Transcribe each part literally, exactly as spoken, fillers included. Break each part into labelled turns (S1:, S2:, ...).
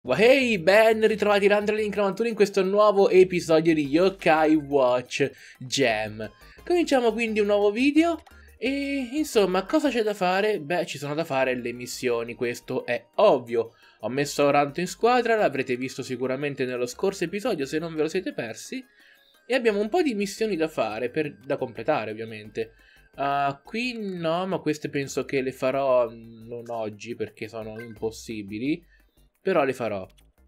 S1: Hey, ben ritrovati da Andrea Incrementuri in questo nuovo episodio di Yokai Watch Gem. Cominciamo quindi un nuovo video e insomma cosa c'è da fare? Beh, ci sono da fare le missioni, questo è ovvio. Ho messo Oranto in squadra, l'avrete visto sicuramente nello scorso episodio se non ve lo siete persi. E abbiamo un po' di missioni da fare, per, da completare ovviamente. Uh, qui no, ma queste penso che le farò non oggi perché sono impossibili. Però le farò.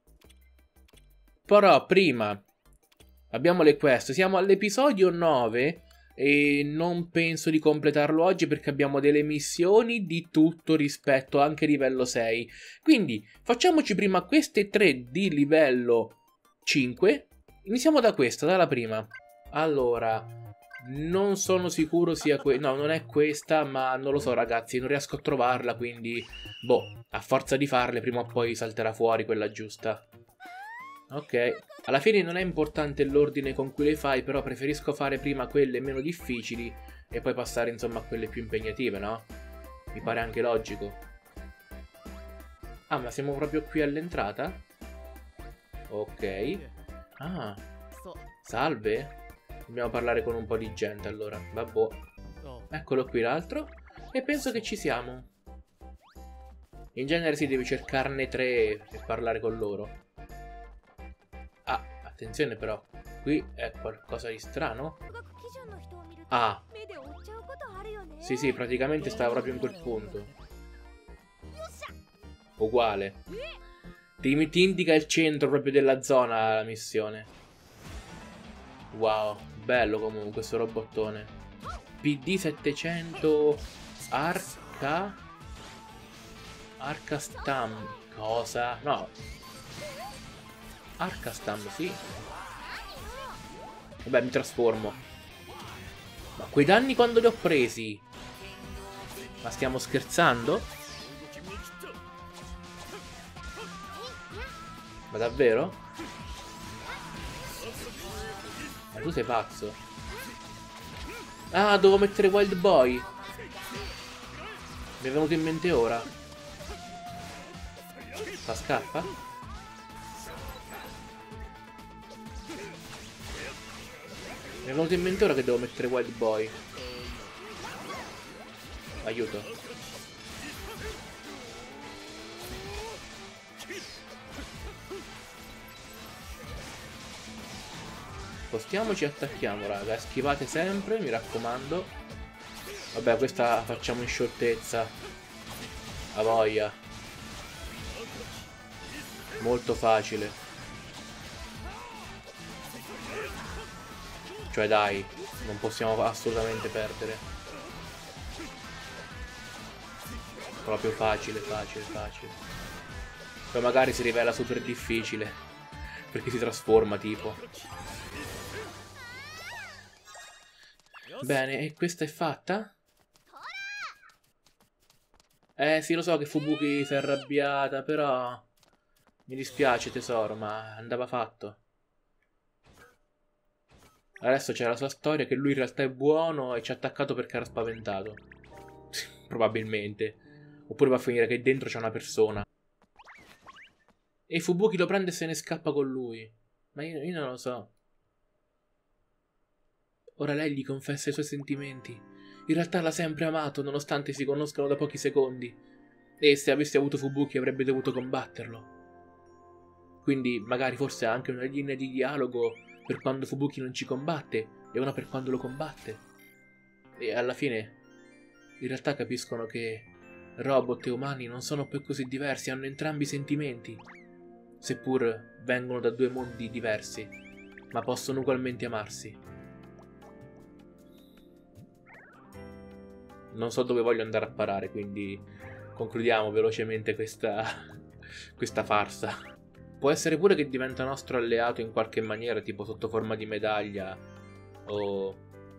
S1: Però prima abbiamo le quest. Siamo all'episodio nove e non penso di completarlo oggi perché abbiamo delle missioni di tutto rispetto anche livello sei. Quindi facciamoci prima queste tre di livello cinque. Iniziamo da questa, dalla prima. Allora, non sono sicuro sia questa. No, non è questa, ma non lo so ragazzi, non riesco a trovarla, quindi boh, a forza di farle prima o poi salterà fuori quella giusta. Ok, alla fine non è importante l'ordine con cui le fai, però preferisco fare prima quelle meno difficili e poi passare insomma a quelle più impegnative, no? Mi pare anche logico. Ah, ma siamo proprio qui all'entrata? Ok. Ah, salve. Dobbiamo parlare con un po' di gente allora. Vabbè. Eccolo qui l'altro. E penso che ci siamo. In genere si deve cercarne tre e parlare con loro. Ah, attenzione però. Qui è qualcosa di strano. Ah. Sì, sì, praticamente stava proprio in quel punto. Uguale. Ti, ti indica il centro proprio della zona la missione. Wow, bello comunque questo robottone. P D settecento Arca Arcastam. Cosa? No. Arcastam, sì. Vabbè, mi trasformo. Ma quei danni quando li ho presi? Ma stiamo scherzando? Ma davvero? Ma tu sei pazzo? Ah, devo mettere Wild Boy. Mi è venuto in mente ora. Ma scappa? Mi è venuto in mente ora che devo mettere Wild Boy. Aiuto. Spostiamoci e attacchiamo, raga. Schivate sempre, mi raccomando. Vabbè, questa facciamo in scioltezza. A voglia. Molto facile. Cioè dai, non possiamo assolutamente perdere. Proprio facile, facile, facile. Poi magari si rivela super difficile. Perché si trasforma tipo. Bene, e questa è fatta? Eh sì, lo so che Fubuki si è arrabbiata, però mi dispiace tesoro, ma andava fatto. Adesso c'è la sua storia che lui in realtà è buono e ci ha attaccato perché era spaventato. Probabilmente. Oppure va a finire che dentro c'è una persona. E Fubuki lo prende e se ne scappa con lui. Ma io, io non lo so. Ora lei gli confessa i suoi sentimenti. In realtà l'ha sempre amato, nonostante si conoscano da pochi secondi. E se avesse avuto Fubuki avrebbe dovuto combatterlo. Quindi magari forse ha anche una linea di dialogo per quando Fubuki non ci combatte e una per quando lo combatte. E alla fine in realtà capiscono che robot e umani non sono poi così diversi, hanno entrambi sentimenti. Seppur vengono da due mondi diversi, ma possono ugualmente amarsi. Non so dove voglio andare a parare, quindi concludiamo velocemente questa, questa farsa. Può essere pure che diventa nostro alleato in qualche maniera, tipo sotto forma di medaglia o,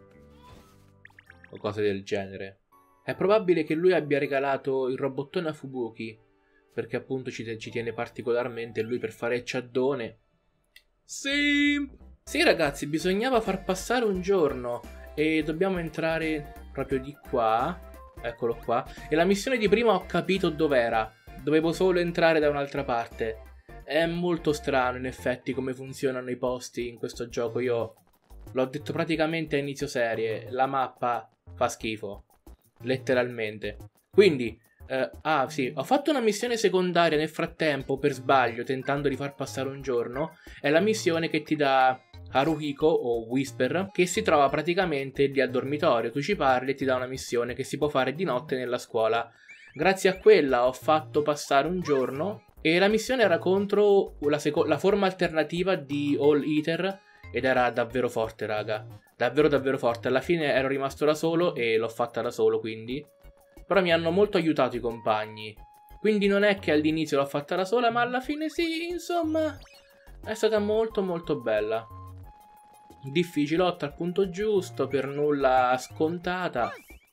S1: o cose del genere. È probabile che lui abbia regalato il robottone a Fubuki, perché appunto ci, ci tiene particolarmente, e lui per fare ciaddone. Sì! Sì ragazzi, bisognava far passare un giorno e dobbiamo entrare proprio di qua. Eccolo qua. E la missione di prima ho capito dov'era. Dovevo solo entrare da un'altra parte. È molto strano in effetti come funzionano i posti in questo gioco. Io l'ho detto praticamente a inizio serie, la mappa fa schifo, letteralmente. Quindi, eh, ah sì, ho fatto una missione secondaria nel frattempo per sbaglio, tentando di far passare un giorno. È la missione che ti dà Haruhiko o Whisper, che si trova praticamente lì al dormitorio. Tu ci parli e ti dà una missione che si può fare di notte nella scuola. Grazie a quella ho fatto passare un giorno e la missione era contro la, la forma alternativa di All Eater ed era davvero forte, raga. Davvero davvero forte. Alla fine ero rimasto da solo e l'ho fatta da solo, quindi. Però mi hanno molto aiutato i compagni. Quindi non è che all'inizio l'ho fatta da sola, ma alla fine sì, insomma. È stata molto molto bella. Difficilotta al punto giusto, per nulla scontata.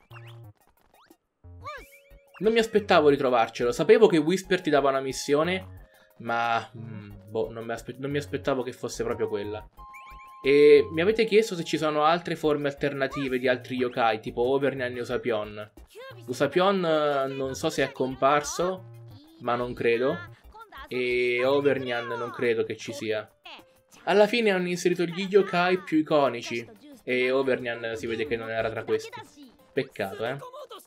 S1: Non mi aspettavo di trovarcelo. Sapevo che Whisper ti dava una missione, ma mm, boh, non mi, non mi aspettavo che fosse proprio quella. E mi avete chiesto se ci sono altre forme alternative di altri yokai, tipo Overnyan e Usapion. Usapion non so se è comparso, ma non credo. E Overnyan non credo che ci sia. Alla fine hanno inserito gli yokai più iconici, e Overnyan si vede che non era tra questi. Peccato, eh.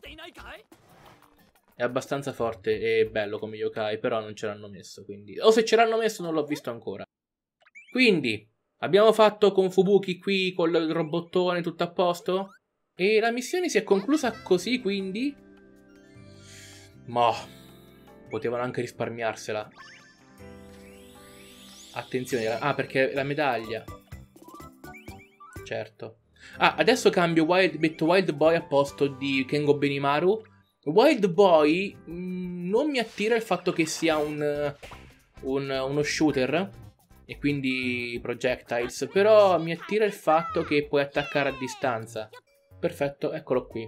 S1: È abbastanza forte e bello come yokai, però non ce l'hanno messo, quindi. O se ce l'hanno messo non l'ho visto ancora. Quindi, abbiamo fatto con Fubuki qui, con il robottone, tutto a posto? E la missione si è conclusa così, quindi? Ma potevano anche risparmiarsela. Attenzione, ah, perché la medaglia. Certo. Ah, adesso cambio Wild, metto Wild Boy a posto di Kengo Benimaru. Wild Boy mh, non mi attira il fatto che sia un, un, uno shooter e quindi projectiles, però mi attira il fatto che puoi attaccare a distanza. Perfetto, eccolo qui.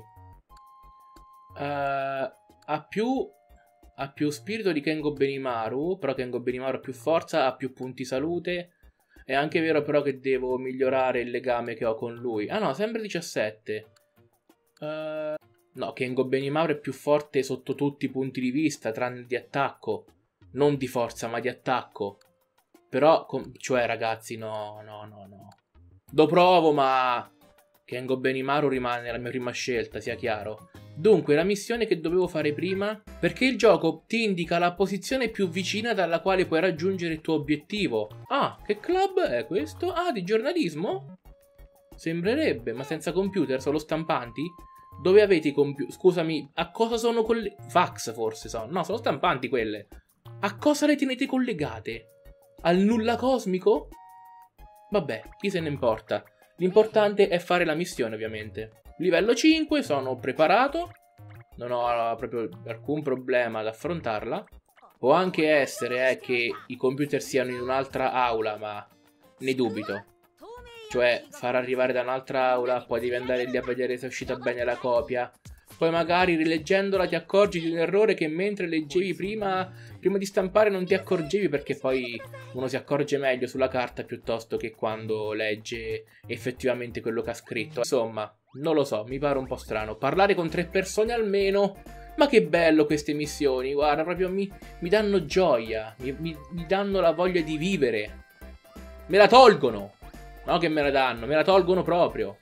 S1: Uh, ha più ha più spirito di Kengo Benimaru, però Kengo Benimaru ha più forza, ha più punti salute. È anche vero però che devo migliorare il legame che ho con lui. Ah no, sempre diciassette. Uh, no, Kengo Benimaru è più forte sotto tutti i punti di vista, tranne di attacco. Non di forza, ma di attacco. Però, cioè ragazzi, no, no, no, no. Lo provo, ma Kengo Benimaru rimane la mia prima scelta, sia chiaro. Dunque, la missione che dovevo fare prima, perché il gioco ti indica la posizione più vicina dalla quale puoi raggiungere il tuo obiettivo. Ah, che club è questo? Ah, di giornalismo? Sembrerebbe, ma senza computer, solo stampanti? Dove avete i computer? Scusami, a cosa sono collegate? Fax forse sono. No, sono stampanti quelle. A cosa le tenete collegate? Al nulla cosmico? Vabbè, chi se ne importa. L'importante è fare la missione, ovviamente. Livello cinque, sono preparato. Non ho proprio alcun problema ad affrontarla. Può anche essere eh, che i computer siano in un'altra aula, ma ne dubito. Cioè, far arrivare da un'altra aula, poi devi andare lì a vedere se è uscita bene la copia. Poi magari rileggendola ti accorgi di un errore che mentre leggevi prima, prima di stampare non ti accorgevi, perché poi uno si accorge meglio sulla carta piuttosto che quando legge effettivamente quello che ha scritto. Insomma, non lo so, mi pare un po' strano. Parlare con tre persone almeno. Ma che bello queste missioni, guarda, proprio mi, mi danno gioia, mi, mi, mi danno la voglia di vivere. Me la tolgono. No che me la danno, me la tolgono proprio.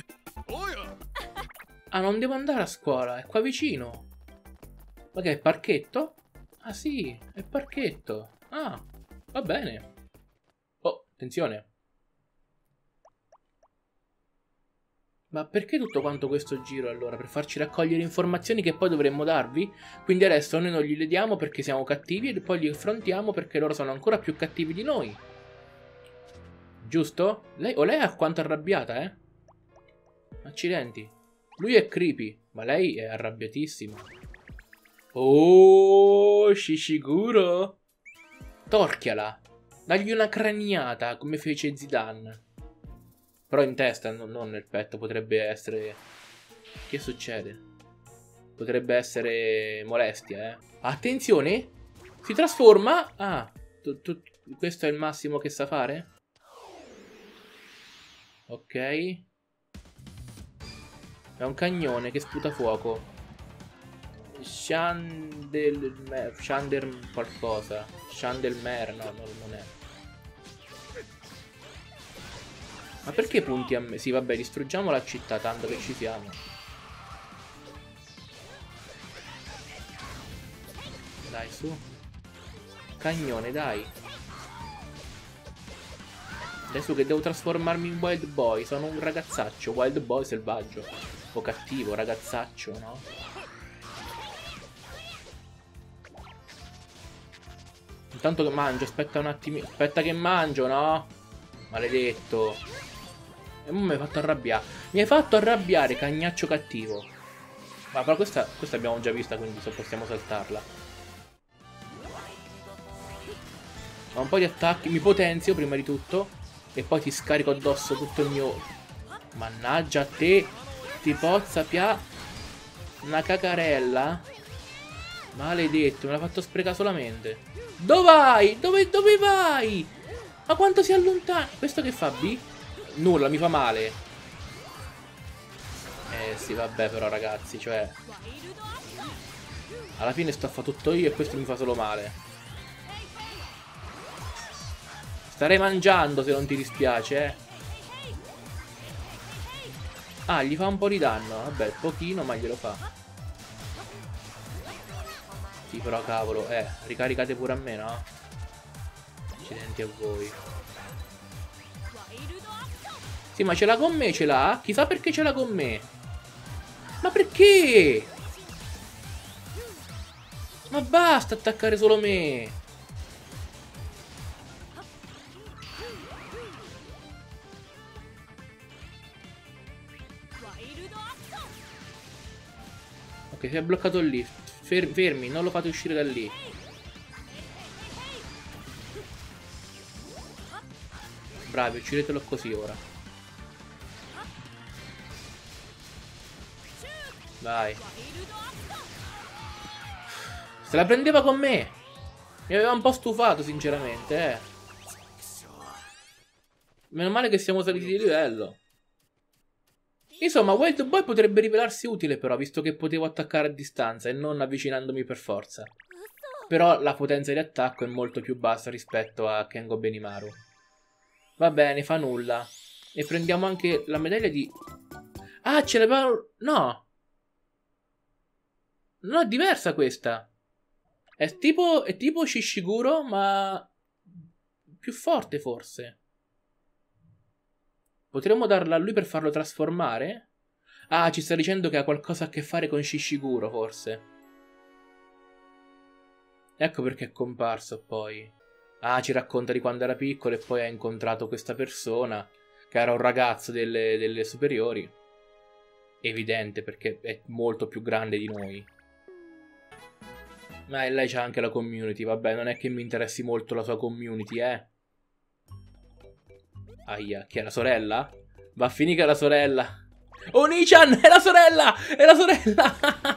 S1: Ah, non devo andare a scuola, è qua vicino. Ma che è parchetto? Ah sì, è parchetto. Ah, va bene. Oh, attenzione. Ma perché tutto quanto questo giro allora? Per farci raccogliere informazioni che poi dovremmo darvi? Quindi adesso noi non gliele diamo perché siamo cattivi e poi li affrontiamo perché loro sono ancora più cattivi di noi. Giusto? Lei, o lei è quanto arrabbiata, eh? Accidenti. Lui è creepy, ma lei è arrabbiatissima. Oh, Shishiguro. Torchiala. Dagli una craniata, come fece Zidane. Però in testa, no, non nel petto, potrebbe essere... Che succede? Potrebbe essere molestia, eh. Attenzione! Si trasforma! Ah, tu, tu, questo è il massimo che sa fare? Ok. È un cagnone che sputa fuoco. Chandel... Chander qualcosa. Chandelmer, no, no, non è. Ma perché punti a me? Sì, vabbè, distruggiamo la città, tanto che ci siamo. Dai, su. Cagnone, dai. Adesso che devo trasformarmi in Wild Boy. Sono un ragazzaccio. Wild Boy selvaggio. O cattivo, ragazzaccio, no? Intanto che mangio, aspetta un attimo. Aspetta che mangio, no? Maledetto. E mo mi hai fatto arrabbiare. Mi hai fatto arrabbiare, cagnaccio cattivo. Ma però questa, questa abbiamo già vista, quindi possiamo saltarla. Ho un po' di attacchi. Mi potenzio prima di tutto. E poi ti scarico addosso tutto il mio... Mannaggia a te. Ti pozza pia... Una cacarella. Maledetto, me l'ha fatto sprecare solamente. Dove vai? Dove, dove vai? Ma quanto si allontana? Questo che fa, B? Nulla, mi fa male. Eh sì, vabbè però ragazzi, cioè... Alla fine sto a fare tutto io e questo mi fa solo male. Starei mangiando se non ti dispiace, eh. Ah, gli fa un po' di danno. Vabbè, pochino, ma glielo fa. Sì, però cavolo, eh, ricaricate pure a me, no? Accidenti a voi. Sì, ma ce l'ha con me, ce l'ha? Chissà perché ce l'ha con me. Ma perché? Ma basta attaccare solo me. Ok, si è bloccato lì. Fer fermi, non lo fate uscire da lì. Bravi, uccidetelo così ora. Vai. Se la prendeva con me. Mi aveva un po' stufato sinceramente, eh. Meno male che siamo saliti di livello. Insomma, Wild Boy potrebbe rivelarsi utile però, visto che potevo attaccare a distanza e non avvicinandomi per forza. Però la potenza di attacco è molto più bassa rispetto a Kengo Benimaru. Va bene, fa nulla. E prendiamo anche la medaglia di... Ah, ce l'aveva... No! No, è diversa questa. È tipo, è tipo Shishiguro, ma... più forte forse. Potremmo darla a lui per farlo trasformare? Ah, ci sta dicendo che ha qualcosa a che fare con Shishiguro, forse. Ecco perché è comparso poi. Ah, ci racconta di quando era piccolo e poi ha incontrato questa persona, che era un ragazzo delle, delle superiori. Evidente, perché è molto più grande di noi. Ma lei c'ha anche la community, vabbè, non è che mi interessi molto la sua community, eh. Aia, chi è la sorella? Va a finire che è la sorella. Oni-chan, è la sorella! È la sorella!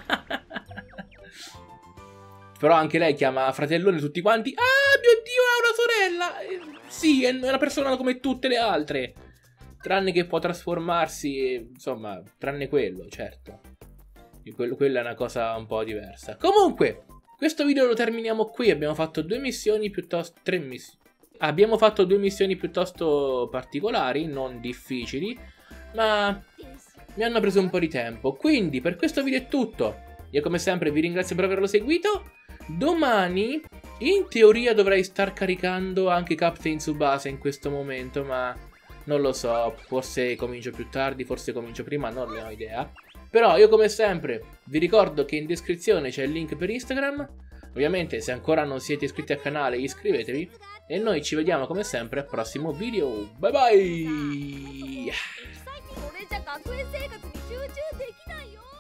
S1: Però anche lei chiama fratellone tutti quanti. Ah, mio Dio, è una sorella! Eh, sì, è una persona come tutte le altre. Tranne che può trasformarsi, insomma, tranne quello, certo. Quello, quella è una cosa un po' diversa. Comunque, questo video lo terminiamo qui. Abbiamo fatto due missioni piuttosto... Tre missioni. Abbiamo fatto due missioni piuttosto particolari, non difficili, ma mi hanno preso un po' di tempo. Quindi per questo video è tutto. Io come sempre vi ringrazio per averlo seguito. Domani in teoria dovrei star caricando anche Captain Tsubasa in questo momento, ma non lo so, forse comincio più tardi, forse comincio prima, non ne ho idea. Però io come sempre vi ricordo che in descrizione c'è il link per Instagram. Ovviamente se ancora non siete iscritti al canale iscrivetevi. E noi ci vediamo come sempre al prossimo video. Bye bye!